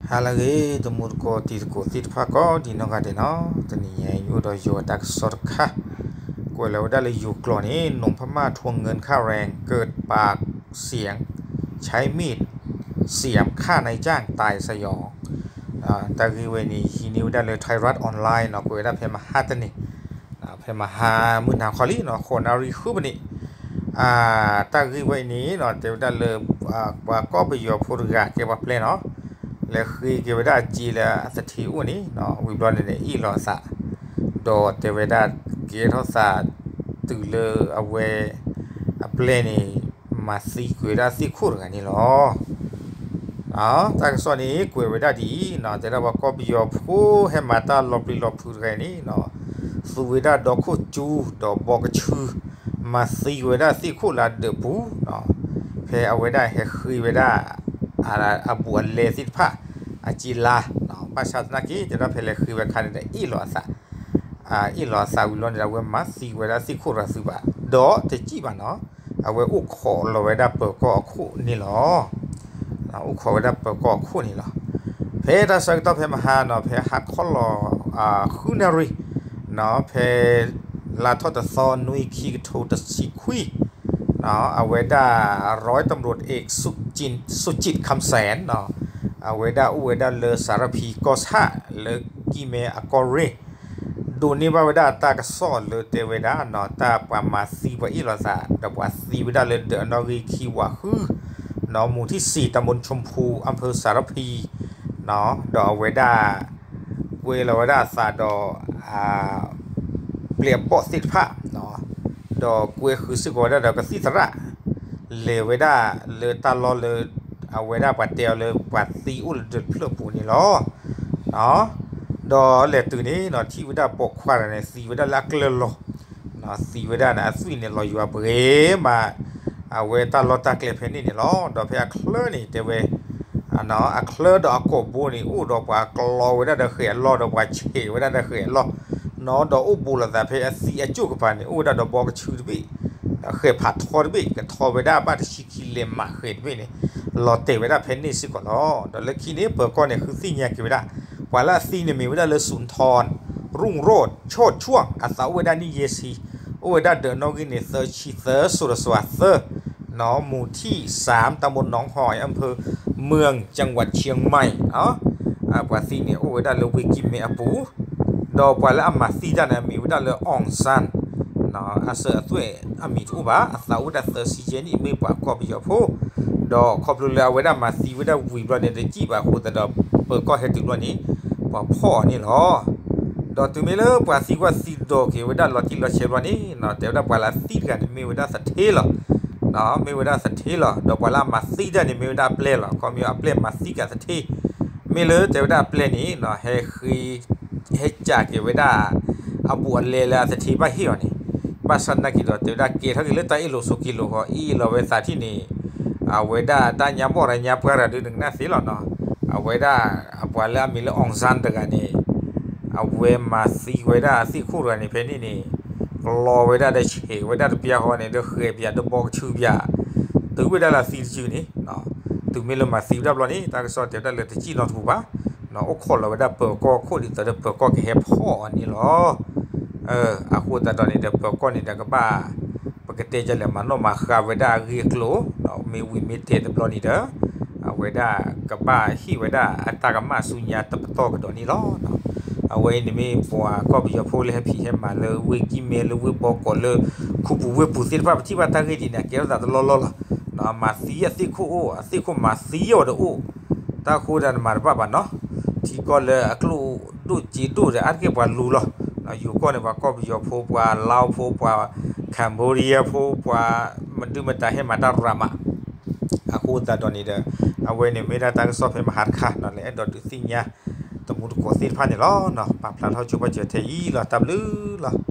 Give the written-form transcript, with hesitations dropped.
Halagi temur ko tit pha ko di no ga de no tani ye yu do yo dak sor kha กวยแล้วได้เลยอยู่กลอนี้หนุ่มพม่าทวงเงินค่าแรงเกิดปากเสียงใช้มีดเสียมฆ่านายจ้างตายสยองแต่คือเวนี้ฮีนิวได้เลยไทยรัฐออนไลน์เนาะกวยได้เพมาฮาตันนี่เพมาฮามือหนาคอลี่เนาะคนอารีคูบันนี่แต่คือเวนี้เนาะเดี๋ยวได้เลยว่าก็ไปอยู่พูดกันเกี่ยวกับเพลงเนาะแล้วคือเกี่ยวกับจีแล้วสถิวนี้เนาะวิบลอนเนี่ยอีหลอสะโดดเดี๋ยวได้เกี่ยวกับศาสตร์ตื่นเลยเอาไว้เพลงนี่มาซีกวยได้ซีคูร์กันนี่หรอแต่ส่วนนี้กวยไว้ได้ดีเนาะแต่เราว่าก็ไปยอผู้ให้มาตาลบลีลบพูดกันนี่เนาะสุวิดาดอกคูจูดอกบอกชื่อมาซีกวยได้ซีคูร์ละเดือบปูเนาะเพอเอาไว้ได้ให้คุยไว้ได้อะไรอาบัวเลสิพะอาจิลาเนาะประชาชนกี้จะได้เพลคุยไว้คันได้อีหลอสะอีหลอสาวิลอนเราเว้มาซีไว้ได้ซีคูร์ละสุบะดอจะจีบะเนาะเอาไว้อุกขอเราไว้ได้เปิดก็คู่นี่หรออุกขอไว้ได้เปิดก็คู่นี่หรอเพดาสักต่อเพมาหาเนาะเพหักข้อรอคูนารีเนาะเพลาทอดซอนนุยคีโทตสิคุยเนาะเอาไว้ได้ร้อยตำรวจเอกสุจิตคำแสนเนาะเอาไว้ได้เลอสารพีกอซ่าเลอกิเมอกอเรดูนี่ว่าเวลาตากระสอนเลยเตเวดาเนาะตาปามาซีว่าอีหลอซาแต่ว่าซีเวดาเลยเดอนอรีคีว่าคือเนาะหมู่ที่4ตำบลชมพูอำเภอสารพีเนาะดอเวดาเวลาเวดาซาดอเปรียบเปาะสิทธะเนาะดอกเวคือสึกว่าดอกสิสระเลเวดาเลตาลอเลยเอาเวดาปัดเตียวเลยปัดซีอุลเดือดเพื่อปูนี่ล้อเนาะดอเลตัวนี้เนาะที่วิดาปกควาในซีวิดาลักเลโลเนาะซีวิดานะสุยเนี่ยลอยอยู่เบรมาเอาเวตาลอตาเกลเพนี่เนี่ยล้อดอเพอคลนี่เตเวเนาะคลดอกกบูนี่อู้ดอกว่ากลอวิดาเดเขียนล้อดอกว่าเฉวิดาเดเขียนล้อเนาะดออุบูละแต่เพอซีจุกปานนี่อู้ดาดอบอกชื่อบิเคยผัดทอดบิกับทอวิดาบ้านชิคิเลมมาเคยบินี่ลอเตวิดาเพนี่สิก่อนล้อดอเล็กคีนี้เปิดก้อนเนี่ยคือซีเนี่ยกิวิดาว่าละซีเนี่ยมีเวลาเลสุนทรรุ่งโรจน์โชดช่วงอาสาเวดานิเยซีเวดาเดนอกินเนเซอร์ชีเซอร์สุรสวัสดิ์เซอร์เนาะหมู่ที่3ตำบลหนองหอยอำเภอเมืองจังหวัดเชียงใหม่กว่าซีเนี่ยเวดาเลวิกิเมอปูดอกว่าละอามาซีดานะมีเวดาเลอองซันเนาะอาเซอร์ตัวอามีทุบะอาสาเวดาเซอร์ซีเจนี่ไม่ปากก็ไปยอพูดอกขอบลุลาเวดามาซีเวดาวิบลเนี่ยจีบะโคตรดอกเปิดก็เฮ็ดถึงวันนี้ว่าพ่อนี่หรอดอตุเมเลปว่าซีว่าซีโดเกเวดาลอติลอเชวานี่เนาะแต่ว่าปว่าละซีกันมีเวดาสัตเทลเนาะมีเวดาสัตเทลดอกปว่าละมาซีดานี่มีเวดาเปลลก็มีอัเปลมาซีกันสัตเทมีเลแต่เวดาเปลนี่เนาะเฮคือเฮจากเกเวดาอบัวเลลาสัตเทบะเฮียนี่บาสันนักกิโลแต่เวดาเกทักกิโลตาอิโลสุกิโลก็อีโลเวซาที่นี่เวดาตาญาบ่ระญาปะระดึงนะสิลเนาะเอาไว้ได้เอาไว้แล้วมีเรื่ององซันตะกันนี่เอาไว้มาซีไว้ได้ซีคู่กันนี่เพนี่นี่รอไว้ได้ได้เฉยไว้ได้เปียหัวเนี่ยเดี๋ยวเคยเปียเดี๋ยวบอกชื่อเปียตัวไว้ได้ละซีชื่อนี่เนาะตัวมีเรื่องมาซีได้บล้อนี่ตาก็สอนเดี๋ยวได้เลยที่จีนเราถูกปะเนาะโอ้คนเราไว้ได้เปิดก็คู่ดิแต่เดี๋ยวเปิดก็แค่พ่อนี่หรออาคู่แต่ตอนนี้เดี๋ยวเปิดก็นี่เดี๋ยวก็บ้าปกติจะเหลือมันโนมาคาไว้ได้เรียกโลเนาะมีวิมิเตบล้อนี่เด้อเอาไว้ได้กับบ้าขี้ไว้ได้อัตากรรมสุญญาตปโตกับตัวนี้ล้อเนาะเอาไว้นี่มีปัวก็ไปจะพูดเลยให้พี่ให้มาเลยเวกิเมเลยเวบอกก่อนเลยคูปูเวปูสิภาพที่ว่าตั้งให้ดีเนี่ยเกี่ยวกับล้อเนาะมาซีสิคู่มาซีโอเด้อตาคู่ดันมาบ้าเนาะที่ก็เลยกลูดูจีดูจะอันเก็บว่าลูล้ออยู่ก็เนี่ยว่าก็ไปจะพูดว่าลาวพูดว่าแคนเบเรียพูดว่ามันดูมันจะให้มาดารามาaku tak tahu ni dah. Awak ni mereka tak sah pergi mahal kah? Nak lihat dot isinya. Temu tu kosir pan ni lah. Nah, paplan hau cuba jadi lah, tak boleh lah.